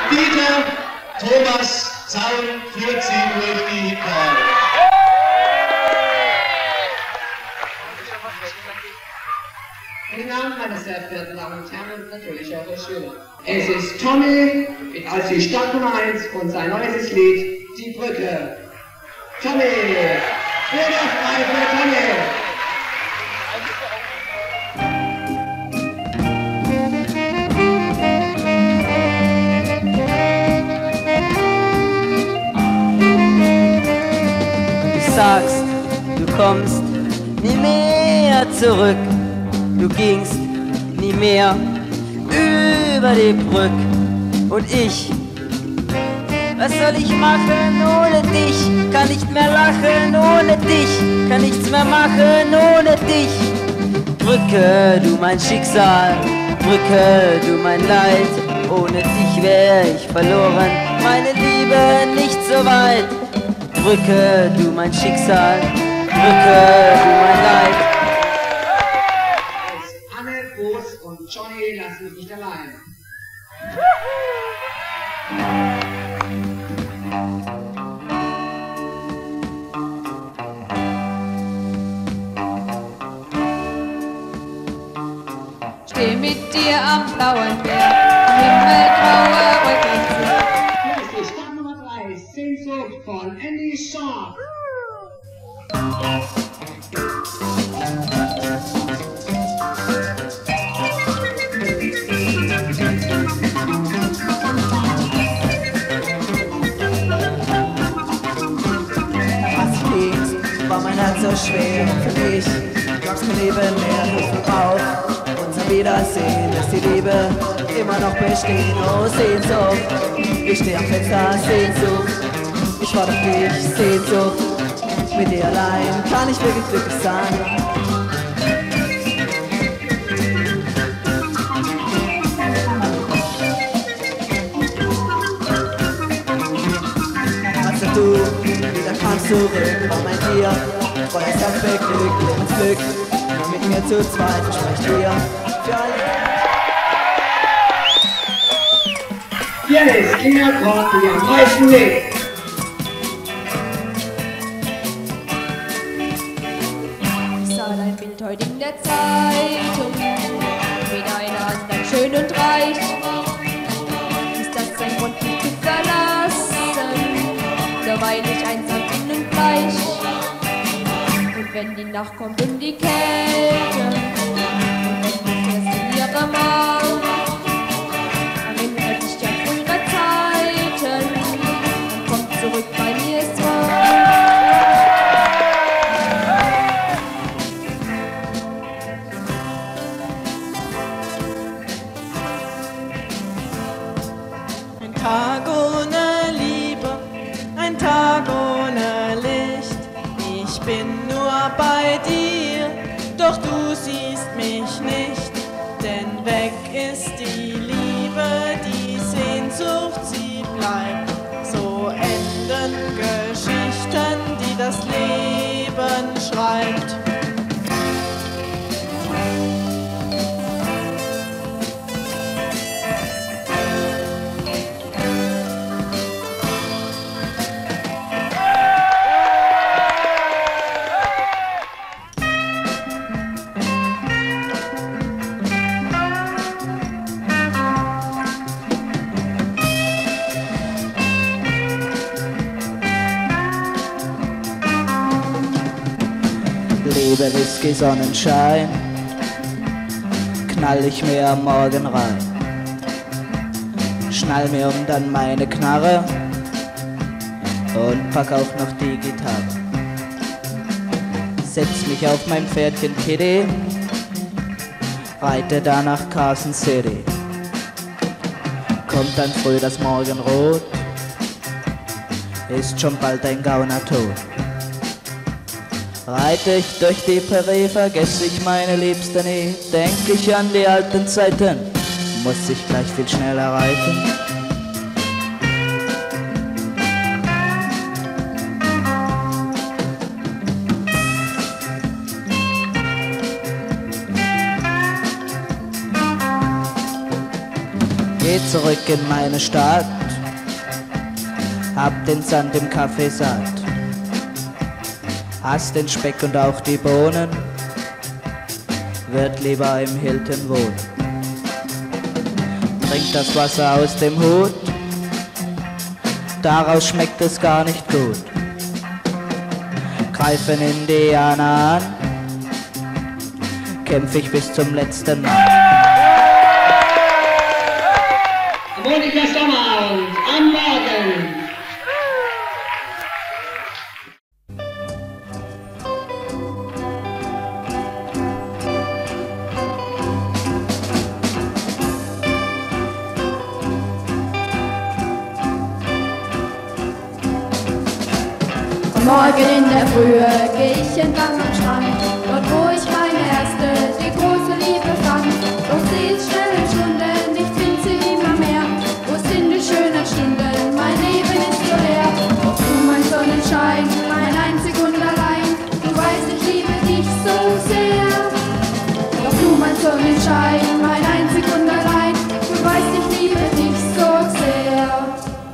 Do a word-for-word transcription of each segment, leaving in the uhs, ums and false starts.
Dieter Thomas Zaun führt sie durch die Chorale. Guten Abend, meine sehr verehrten Damen und Herren und natürlich auch der Schüler. Es ist Tommy als die Startnummer eins und sein neuestes Lied, Die Brücke. Tommy! Feuerfrei für Tommy! Du sagst, du kommst nie mehr zurück. Du gingst nie mehr über die Brücke. Und ich, was soll ich machen ohne dich? Kann nicht mehr lachen ohne dich. Kann nichts mehr machen ohne dich. Brücke, du mein Schicksal. Brücke, du mein Leid. Ohne dich wär ich verloren. Meine Liebe nicht so weit. Brücke, du mein Schicksal. Brücke, du mein Leid. Anne, Boos und Johnny lassen mich nicht allein. Steh mit dir am blauen Berg, himmelgraue Wolken. Hier ist die Stadt Nummer drei, Sehnsucht von Andy Sharp. War mein Herz so schwer für mich, gab's kein Leben mehr, Hilfe auf. Unser Wiedersehen lässt die Liebe immer noch bestehen. Oh Sehnsucht, ich steh am Fenster, Sehnsucht. Ich warte auf dich, Sehnsucht. Mit dir allein kann ich wirklich glücklich sein. Also du, wieder kamst zurück, war mein Tier. Voller Herzbeglück, Lebensglück. Nur mit mir zu zweit, versprecht dir für alle. Hier ist Lina Kort, die am meisten lebt. Ich sah dein Bild heute in der Zeitung, mit einer anderen schön und reich. Ist das ein Grund, mich zu verlassen, so weil ich einsam bin und bleich. Und wenn die Nacht kommt und die Kälte, und wenn du fährst in ihre Maul, erinnert dich an frühere Zeiten, und kommt zurück bei mir so. Ein Tag ohne Liebe, ein Tag ohne Licht. Ich bin nur bei dir, doch du siehst mich nicht. Denn weg ist die Liebe, die Sehnsucht, sie bleibt. So enden Geschichten, die das Leben schreibt. Liebe, Whisky, Sonnenschein, knall ich mir am Morgen rein. Schnall mir um dann meine Knarre und pack auch noch die Gitarre. Setz mich auf mein Pferdchen Kitty, reite da nach Carson City. Kommt dann früh das Morgenrot, ist schon bald ein Gauner tot. Reite ich durch die Prärie, vergesse ich meine Liebste nie. Denk ich an die alten Zeiten, muss ich gleich viel schneller reiten. Geh zurück in meine Stadt, hab den Sand im Kaffee satt, hass den Speck und auch die Bohnen, wird lieber im Hilton wohnen. Trink das Wasser aus dem Hut, daraus schmeckt es gar nicht gut. Greifen Indianer an, kämpf ich bis zum letzten Mann. Monika Sommerabend am Morgen. Morgen in der Frühe geh ich entlang am Strand, dort wo ich meine erste, die große Liebe fand. Doch sie ist schnell in Stunden, ich find sie immer mehr. Wo sind die schönen Stunden, mein Leben ist so leer. Doch du, mein Sonnenschein, mein einzig und allein, du weißt, ich liebe dich so sehr. Doch du, mein Sonnenschein, mein einzig und allein, du weißt, ich liebe dich so sehr.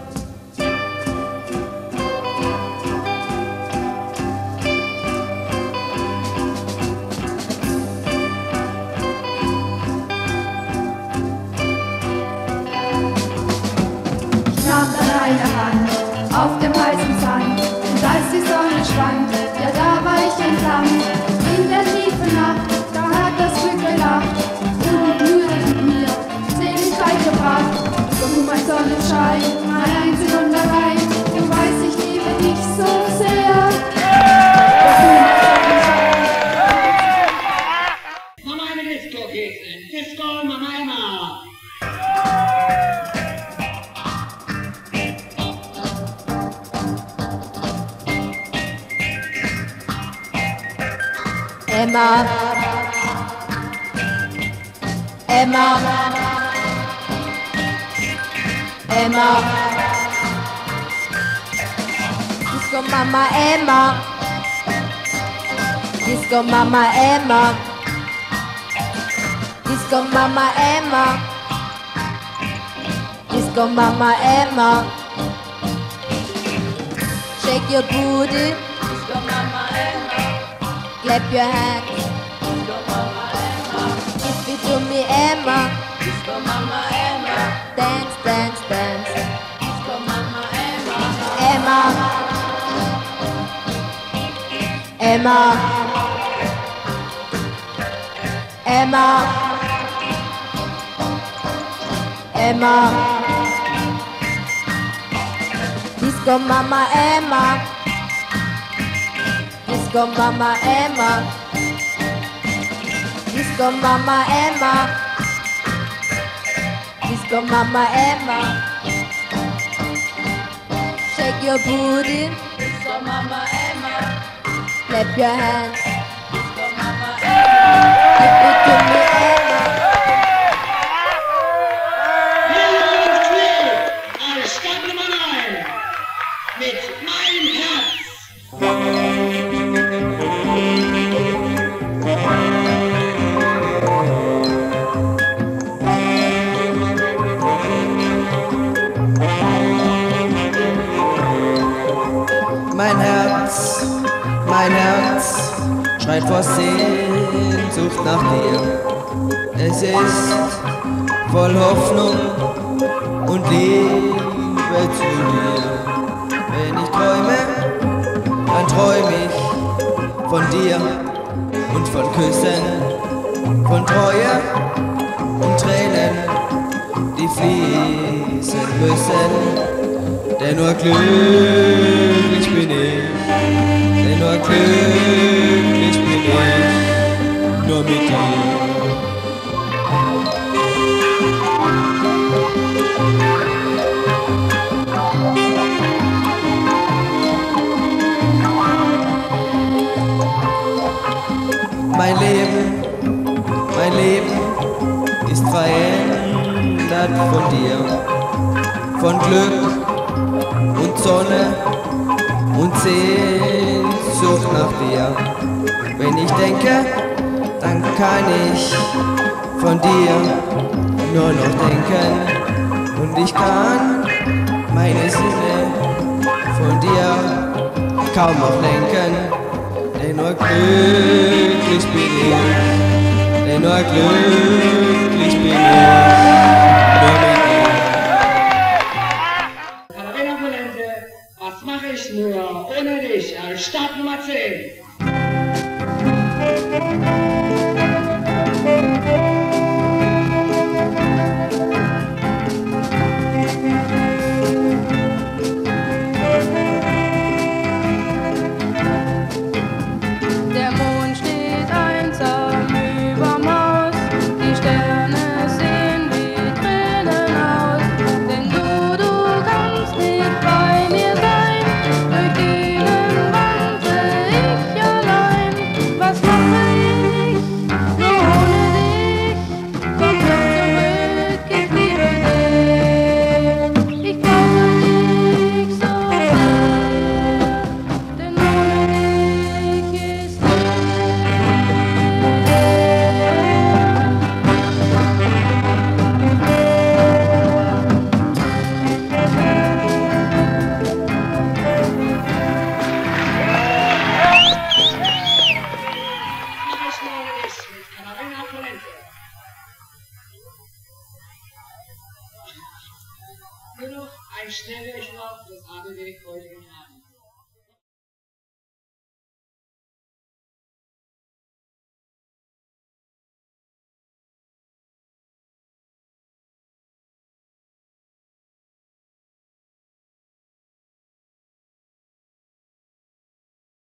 Deine Hand auf dem heißen Sand, und als die Sonne schwand, ja da war ich entflammt. In der tiefen Nacht, da hat das Glück gelacht und müde mit mir Seligkeit gebracht. Doch du, mein Sonnenschein, mein einzig und allein, du weißt, ich liebe dich so sehr. Doch du, mein Sonnenschein. Mama, eine Disco geht's in. Disco, Mama, Emma. Emma, Emma, Emma, Disco Mama Emma, Disco Mama Emma, Disco Mama Emma, Disco Mama Emma, shake your booty, Disco Mama Emma. Clap your hands, Disco Mama Emma. Give it to me, Emma. Disco Mama Emma. Dance, dance, dance. Disco Mama Emma. Emma. Emma. Emma. Emma. Disco Mama Emma. Disco Mama Emma, Disco Mama Emma, Disco Mama Emma, shake your booty, Disco Mama Emma, clap your hands, Disco Mama Emma, give it to me Emma. Hier und quer, als Stadtnummer neun, mit Mein Herz. Mein Herz, mein Herz schreit vor Sehnsucht nach dir. Es ist voll Hoffnung und Liebe zu dir. Wenn ich träume, dann träum ich von dir und von Küssen, von Treue und Tränen, die fließen müssen. Denn nur glücklich bin ich, denn nur glücklich bin ich, nur mit dir. Mein Leben, mein Leben ist verändert von dir, von Glück und Sonne und Sehnsucht nach dir. Wenn ich denke, dann kann ich von dir nur noch denken. und ich kann meine Sinne von dir kaum noch lenken, denn nur glücklich bin ich, denn nur glücklich bin ich, nur mit dir. Katharina Valente, was mache ich nur ohne dich? Start Nummer zehn. Der Mond steht einsam überm Haus, die Sterne sehen wie Tränen aus, denn du, du kannst nicht bei mir sein, durch Dielen wandle ich allein. Was mache ich nur ohne dich? Komm doch zurück, ich liebe dich, ich brauche dich so sehr, denn ohne dich ist Mache ich nur ohne dich mit Katharina Valente. Nur noch ein Schnelldurchlauf des A D W heutigen Abends.